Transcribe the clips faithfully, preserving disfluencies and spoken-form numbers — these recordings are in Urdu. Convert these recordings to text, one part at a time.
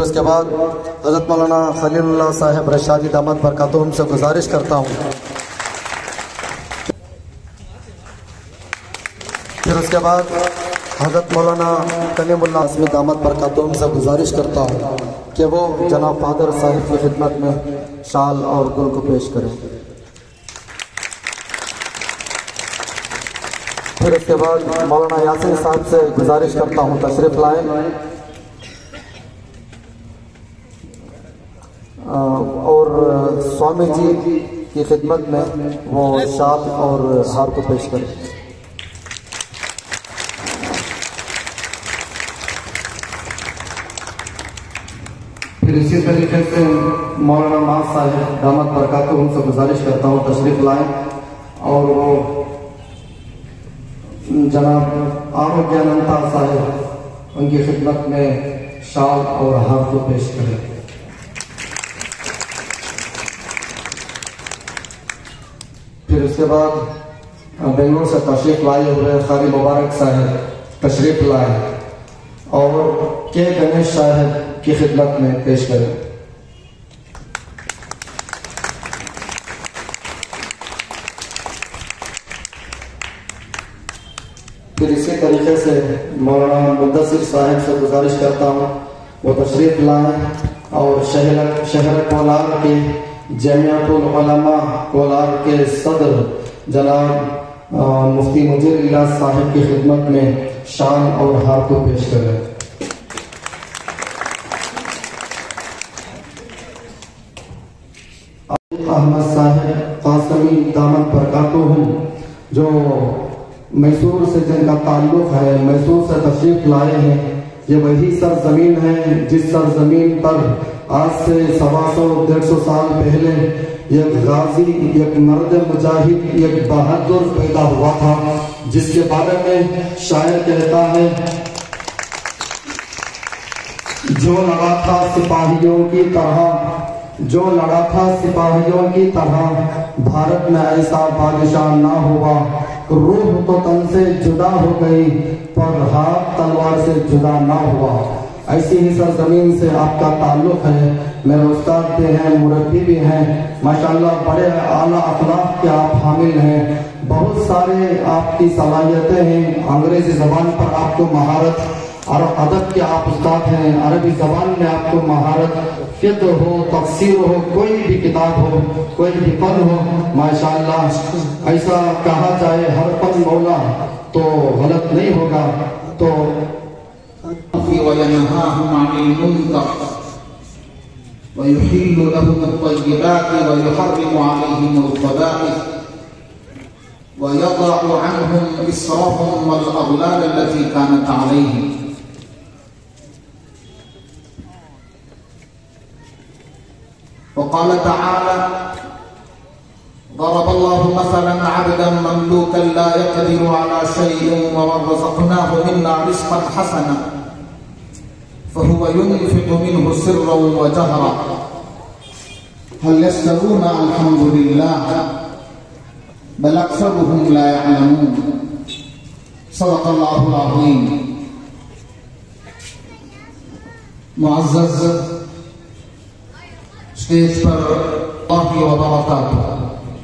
اس کے بعد حضرت مولانا خلیل اللہ صاحب رشادی دامت برکاتہم سے گزارش کرتا ہوں پھر اس کے بعد حضرت مولانا کلیم اللہ عظمی دامت برکاتہم سے گزارش کرتا ہوں کہ وہ جناب فادر صاحب کی خدمت میں شال اور گل کو پیش کریں. پھر اس کے بعد مولانا یاسین صاحب سے گزارش کرتا ہوں تشریف لائیں اور سوامی جی کی خدمت میں وہ شال اور ہار کو پیش کریں. پھر اسی طریقے سے مولانا ناز صاحب دامت برکاتہم سے گزارش کرتا ہوں تشریف لائیں اور وہ جناب آروگیاننتا صاحب ان کی خدمت میں شال اور ہار کو پیش کریں. پھر اس کے بعد بنگلور سے تشریف لائے ہوئے قاری مبارک صاحب تشریف لائیں اور کے گنیش صاحب کی خدمت میں پیش کریں. پھر اسی طریقے سے مولانا مدثر صاحب سے گزارش کرتا ہوں وہ تشریف لائیں اور شہر شہر کولار کے جامعۃ العلماء کولار کے صدر جناب مفتی مجیر اللہ صاحب کی خدمت میں شال اور ہار کو پیش کریں. احمد صاحب قاسمی دامت برکاتہم جو میسور سے جن کا تعلق ہے میسور سے تشریف لائے ہیں یہ وہی سرزمین ہے جس سرزمین پر آج سے سوا سو ڈیڑھ سو سال پہلے ایک غازی ایک مرد مجاہد ایک بہادر پیدا ہوا تھا جس کے بارے میں شاعر کہتا ہے جو لڑا تھا سپاہیوں کی طرح جو لڑا تھا سپاہیوں کی طرح بھارت میں ایسا بادشاہ نہ ہوا روح تو تن سے جدا ہو گئی پر ہاتھ تلوار سے جدا نہ ہوا. ایسی ہی سرزمین سے آپ کا تعلق ہے. میرے استاد بھی ہیں مربی بھی ہیں ماشاءاللہ بڑے اعلیٰ اخلاق کے آپ حامل ہیں. بہت سارے آپ کی صلاحیتیں ہیں. انگریزی زبان پر آپ کو مہارت اور ادب کے آپ استاد ہیں. عربی زبان میں آپ کو مہارت فقہ ہو تفسیر ہو کوئی بھی کتاب ہو کوئی بھی فن ہو ماشاءاللہ ایسا کہا جائے ہر فن مولا تو غلط نہیں ہوگا. تو وَيَنْهَاهُمْ عَنِ الْمُنْكَرِ وَيُحِلُّ لَهُمُ الطَّيِّبَاتِ وَيُحَرِّمُ عَلَيْهِمُ الْخَبَائِثَ وَيَضَعُ عَنْهُمْ إِصْرَهُمْ وَالْأَغْلَالَ الَّتِي كَانَتْ عَلَيْهِمْ. وقال تعالى ضرب الله مثلا عبدا مملوكا لا يقدر على شيء ومن رزقناه منا رزقا حسنا فهو ينفق منه سرا وجهرا هل يستوون الحمد لله بل اكثرهم لا يعلمون. صدق الله العظيم. معزز اسٹیج پر اللہ کی وبرکاتہ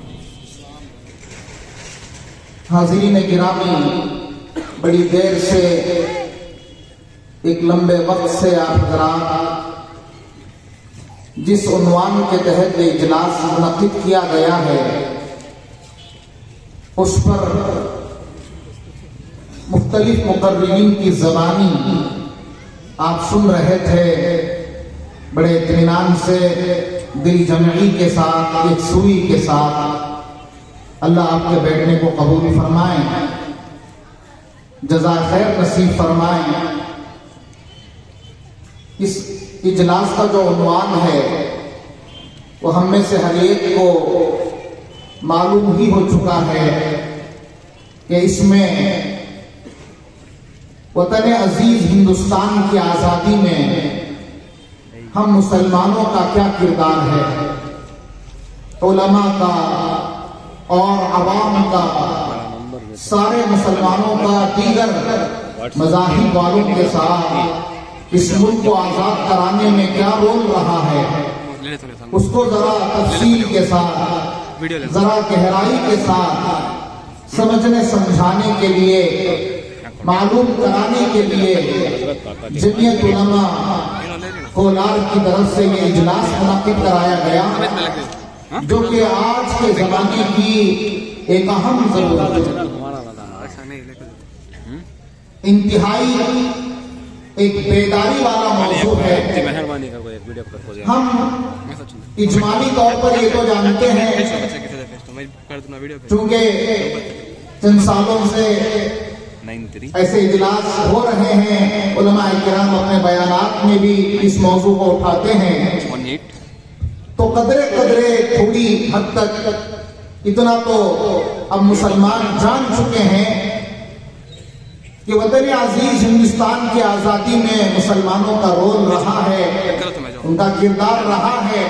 حاضرین گرامی بڑی دیر سے ایک لمبے وقت سے آپ حضرات جس عنوان کے تحت یہ اجلاس منعقد کیا گیا ہے اس پر مختلف مقررین کی زبانی آپ سن رہے تھے. بڑے اطمینان سے دل جمعی کے ساتھ ایک سوئی کے ساتھ اللہ آپ کے بیٹھنے کو قبول فرمائیں جزائے خیر نصیب فرمائیں. اس اجلاس کا جو عنوان ہے وہ ہم میں سے ہر ایک کو معلوم ہی ہو چکا ہے کہ اس میں وطن عزیز ہندوستان کی آزادی میں ہم مسلمانوں کا کیا کردار ہے. علماء کا اور عوام کا سارے مسلمانوں کا دیگر مذاہب والوں کے ساتھ اس ملک کو آزاد کرانے میں کیا رول رہا ہے، اس کو ذرا تفصیل کے ساتھ، ذرا گہرائی کے ساتھ سمجھنے سمجھانے کے لیے، معلوم کرانے کے لیے جمعیت علماء کولار کی طرف سے یہ اجلاس منعقد کرایا گیا، جو کہ آج کے زمانے کی ایک اہم ضرورت ہے، انتہائی ایک بیداری والا موضوع ہے۔ ہم اجمالی طور پر یہ تو جانتے ہیں، چونکہ چند سالوں سے ایسے اجلاس ہو رہے ہیں، علماء کرام اپنے بیانات میں بھی اس موضوع کو اٹھاتے ہیں، تو قدرے قدرے تھوڑی حد تک اتنا تو اب مسلمان جان چکے ہیں کہ وطن عزیز ہندوستان کی آزادی میں مسلمانوں کا رول رہا ہے، ان کا کردار رہا ہے۔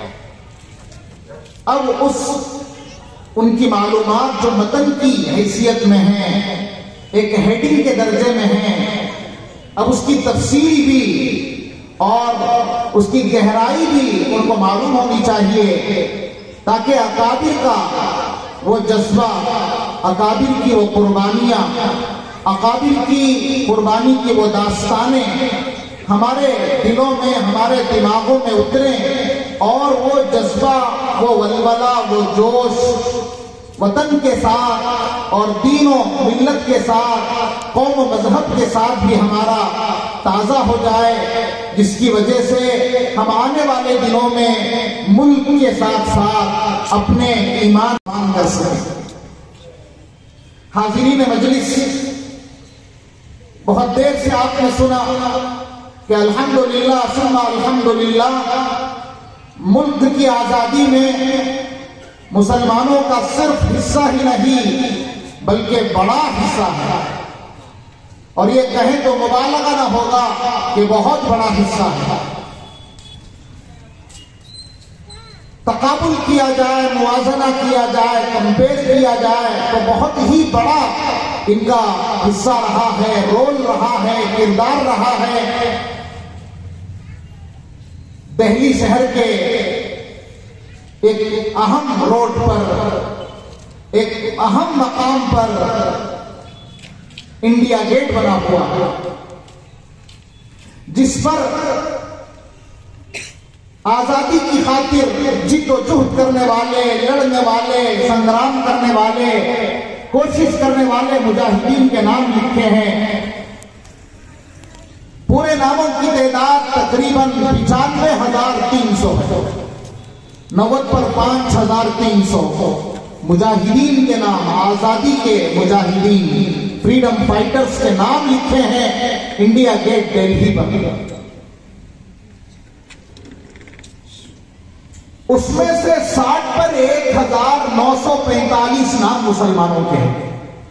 اب اس ان کی معلومات جو متن کی حیثیت میں ہیں، ایک ہیڈنگ کے درجے میں ہیں، اب اس کی تفصیل بھی اور اس کی گہرائی بھی ان کو معلوم ہونی چاہیے، تاکہ اکابر کا وہ جذبہ، اکابر کی وہ قربانیاں، اکابر کی قربانی کی وہ داستانیں ہمارے دلوں میں، ہمارے دماغوں میں اتریں، اور وہ جذبہ، وہ ولولہ، وہ جوش وطن کے ساتھ اور دین و ملت کے ساتھ، قوم و مذہب کے ساتھ بھی ہمارا تازہ ہو جائے، جس کی وجہ سے ہم آنے والے دنوں میں ملک کے ساتھ ساتھ اپنے ایمان مان کر سکیں۔ حاضرین مجلس، بہت دیر سے آپ نے سنا کہ الحمدللہ ثم الحمدللہ ملک کی آزادی میں مسلمانوں کا صرف حصہ ہی نہیں بلکہ بڑا حصہ ہے، اور یہ کہیں تو مبالغہ نہ ہوگا کہ بہت بڑا حصہ ہے۔ تقابل کیا جائے، موازنہ کیا جائے، کمپیئر کیا جائے تو بہت ہی بڑا ان کا حصہ رہا ہے، رول رہا ہے، کردار رہا ہے۔ دہلی شہر کے ایک اہم روڈ پر، ایک اہم مقام پر انڈیا گیٹ بنا ہوا ہے، جس پر آزادی کی خاطر جد و جہد کرنے والے، لڑنے والے، سنگرام کرنے والے، کوشش کرنے والے مجاہدین کے نام لکھے ہیں۔ پورے ناموں کی تعداد تقریباً پچانوے ہزار تین سو ہے، نوت پر پانچ ہزار تین سو مجاہدین کے نام، آزادی کے مجاہدین، فریڈم فائٹرز کے نام لکھے ہیں انڈیا گیٹ دہلی پر۔ اس میں سے ساٹھ پر ایک ہزار نو سو پینتالیس نام مسلمانوں کے ہیں،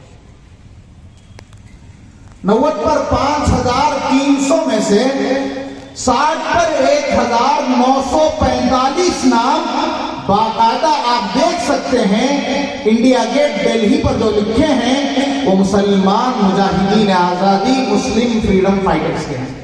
نوت پر پانچ ہزار تین سو میں سے ساٹھ پر ایک ہزار نو سو پینتالیس نام باقاعدہ آپ دیکھ سکتے ہیں انڈیا گیٹ دہلی پر جو لکھے ہیں وہ مسلمان مجاہدین آزادی، مسلم فریڈم فائٹرز کے ہیں۔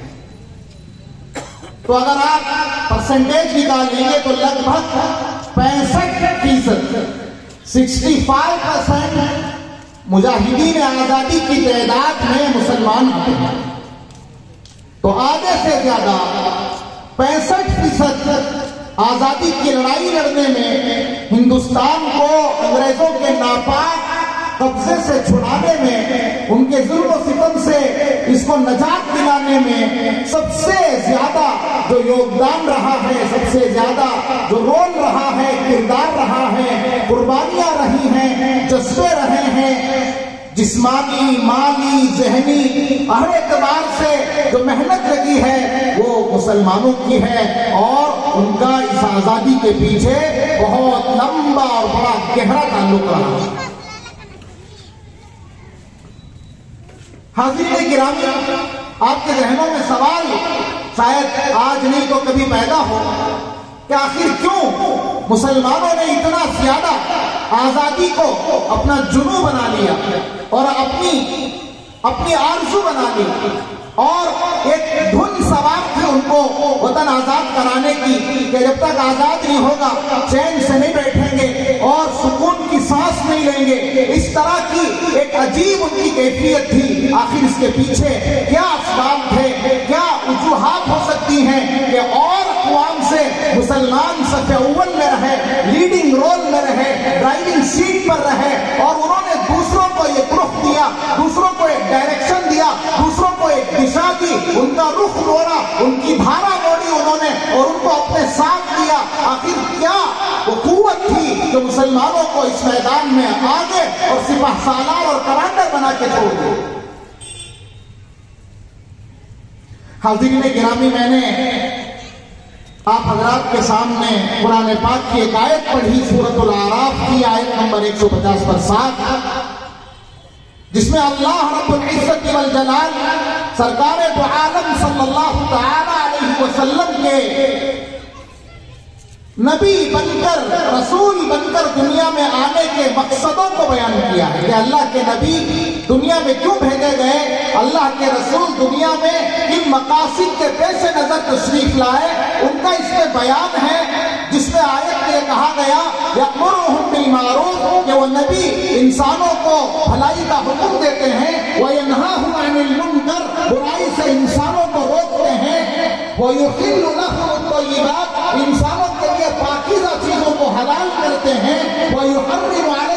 تو اگر آپ پرسنٹیج نکالیں گے تو لگ بھگ پینسٹھ فیصد سکسٹی فائیو پرسینٹ مجاہدین آزادی کی تعداد میں مسلمان ہیں، تو آدھے سے زیادہ پینسٹھ فیصد آزادی کی لڑائی لڑنے میں، ہندوستان کو انگریزوں کے ناپاک قبضے سے چھڑانے میں، ان کے ظلم و ستم سے اس کو نجات دلانے میں سب سے زیادہ جو یوگدان رہا ہے، سب سے زیادہ جو رول رہا ہے، کردار رہا ہے، قربانیاں رہی ہیں، جذبے رہے ہیں، جسمانی، مالی، ذہنی، ہر اعتبار سے جو محنت لگی ہے وہ مسلمانوں کی ہے، اور ان کا اس آزادی کے پیچھے بہت لمبا اور بڑا گہرا تعلق رہا ہے۔ حاضرین گرامی، آپ کے ذہنوں میں سوال شاید آج نہیں تو کبھی پیدا ہو کہ آخر کیوں مسلمانوں نے اتنا زیادہ آزادی کو اپنا جنوں بنا لیا اور اپنی اپنی آرزو بنا لی، اور ایک دھن سا ان کو وطن آزاد کرانے کی کہ جب تک آزاد نہیں ہوگا چین سے نہیں بیٹھیں گے اور سکون کی سانس نہیں لیں گے. اس طرح کی ایک عجیب ان کی کیفیت تھی. آخر اس کے پیچھے کیا اسباب تھے, کیا وجوہات ہو سکتی ہیں کہ اور اقوام سے مسلمان صف اول میں رہے, لیڈنگ رول میں رہے, ڈرائیونگ سیٹ پر رہے, اور انہوں نے دوسروں کو ایک رخ دیا, دوسروں کو ایک ڈائریکشن دیا, دوسروں کو ایک دشا دی, ان کا رخ موڑا, ان کی دھارا موڑی انہوں نے اور ان کو اپنے ساتھ لیا. آخر کیا وہ قوت تھی جو مسلمانوں کو اس میدان میں آگے اور سپہ سالار اور کمانڈر بنا کے چھوڑ دی؟ حاضرین گرامی, میں نے آپ حضرات کے سامنے قرآن پاک کی ایک آیت پڑھی, سورۃ الاعراف کی آیت نمبر ایک سو پچاس پر سات, جس میں اللہ رب العزت والجلال سرکار دو عالم صلی اللہ تعالی علیہ وسلم کے نبی بن کر, رسول بن کر دنیا میں آنے کے مقصدوں کو بیان کیا ہے کہ اللہ کے نبی دنیا میں کیوں بھیجے گئے, اللہ کے رسول دنیا میں ان مقاصد کے پیش نظر تشریف لائے, ان کا اس میں بیان ہے. جس میں آیت میں یہ کہا گیا یأمرہم بالمعروف, کہ وہ نبی انسانوں کو بھلائی کا حکم دیتے ہیں, وینہاہم عن المنکر, برائی سے انسانوں کو روکتے ہیں, ویحل لہم الطیبات, انسانوں کے لیے پاکیزہ چیزوں کو حلال کرتے ہیں, وَيُحَرِّمُ عَلَيْهِمُ